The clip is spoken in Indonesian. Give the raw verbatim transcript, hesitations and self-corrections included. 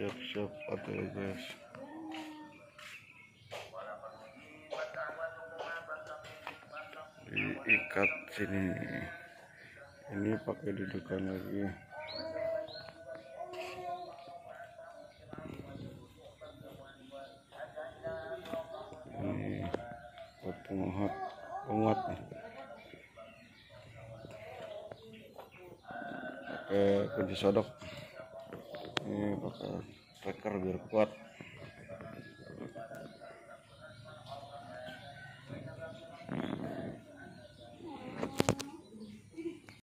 siap-siap atau ya guys. Diikat sini, ini pakai dudukan lagi. Ini buat penguat penguat nih. Pakai kunci sodok, ini pakai tracker biar kuat.